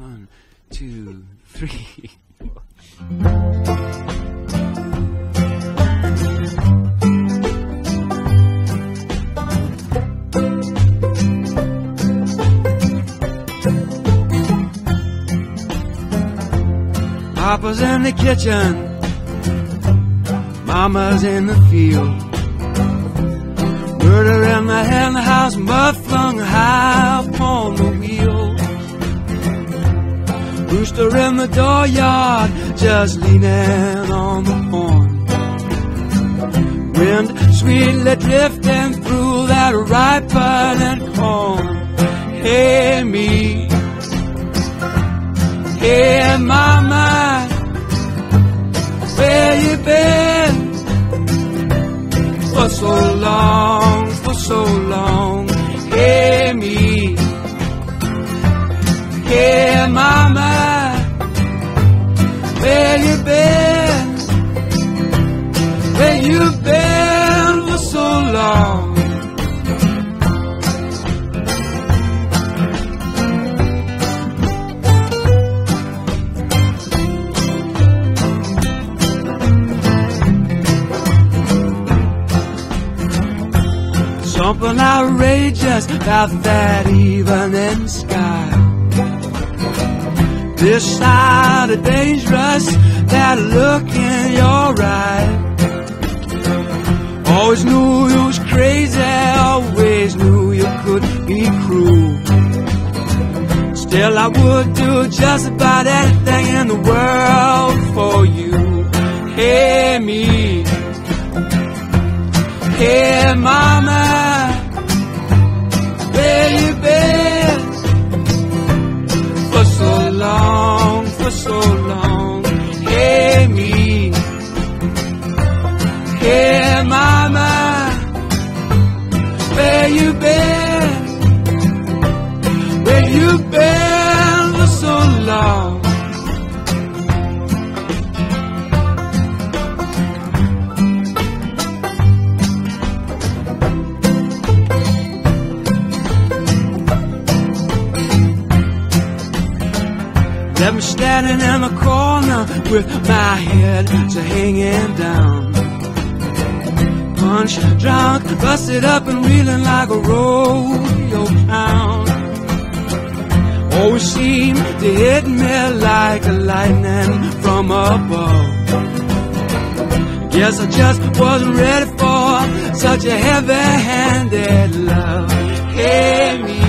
1, 2, 3. Papa's in the kitchen, Mama's in the field. Murder in the hen house, mud flung high upon the wheel. Rooster in the dooryard, just leaning on the horn. Wind sweetly drifting through that ripening corn. Hey me, hey mama, where you been? For so long, for so long. Hey me, hey mama, where you been? Where you been for so long? Something outrageous about that evening sky. This side of dangerous, that look in your eye. Always knew you was crazy, always knew you could be cruel. Still I would do just about anything in the world for you. Hey me, hey mama, where you been? For so long, for so long. Hey me, hey mama, where you been? Where you been for so long? Left me standing in the corner with my head hanging down. Punch drunk, busted up and reeling like a rodeo clown. Always seemed to hit me like a lightning from above. Guess I just wasn't ready for such a heavy-handed love. Hey me,